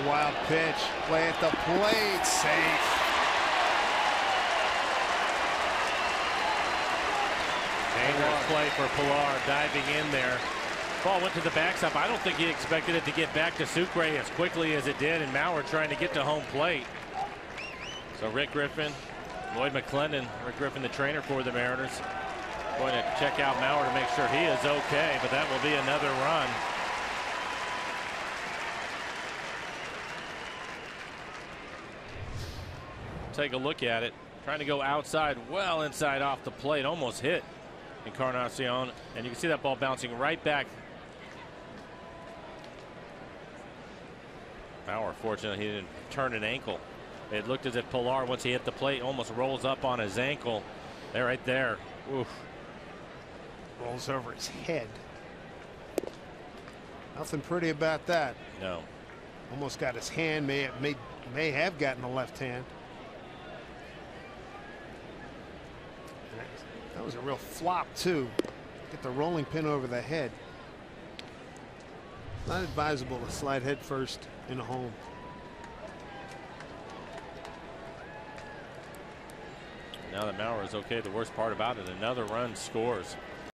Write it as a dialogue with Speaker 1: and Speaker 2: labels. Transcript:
Speaker 1: wild pitch. Play at the plate. Safe.
Speaker 2: Dangerous play for Pilar, diving in there. Ball went to the backstop. I don't think he expected it to get back to Sucre as quickly as it did, and Maurer trying to get to home plate. So Rick Griffin, Lloyd McClendon, Rick Griffin, the trainer for the Mariners, going to check out Maurer to make sure he is okay, but that will be another run. Take a look at it. Trying to go outside, well inside off the plate, almost hit Encarnacion, and you can see that ball bouncing right back. Maurer, fortunately, he didn't turn an ankle. It looked as if Pilar, once he hit the plate, almost rolls up on his ankle. There, right there. Oof.
Speaker 1: Rolls over his head. Nothing pretty about that.
Speaker 2: No.
Speaker 1: Almost got his hand. May have gotten the left hand. That was a real flop too. Get the rolling pin over the head. Not advisable to slide head first in a home.
Speaker 2: Now that Maurer is okay, the worst part about it, another run scores.